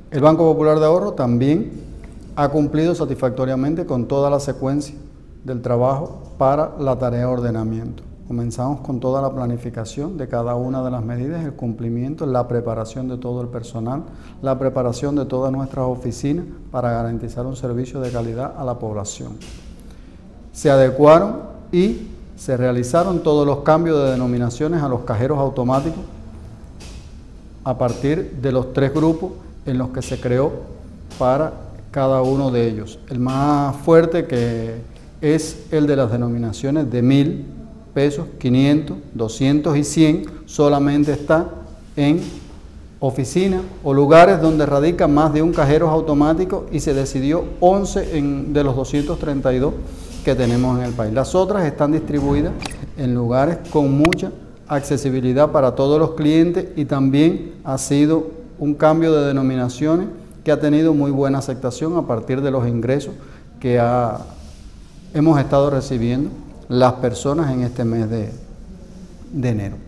El Banco Popular de Ahorro también ha cumplido satisfactoriamente con toda la secuencia del trabajo para la tarea de ordenamiento. Comenzamos con toda la planificación de cada una de las medidas, el cumplimiento, la preparación de todo el personal, la preparación de todas nuestras oficinas para garantizar un servicio de calidad a la población. Se adecuaron y se realizaron todos los cambios de denominaciones a los cajeros automáticos a partir de los 3 grupos en los que se creó para cada uno de ellos. El más fuerte, que es el de las denominaciones de 1.000 pesos, 500, 200 y 100, solamente está en oficinas o lugares donde radica más de un cajero automático, y se decidió 11 de los 232 que tenemos en el país. Las otras están distribuidas en lugares con mucha accesibilidad para todos los clientes, y también ha sido un cambio de denominaciones que ha tenido muy buena aceptación a partir de los ingresos que hemos estado recibiendo las personas en este mes de enero.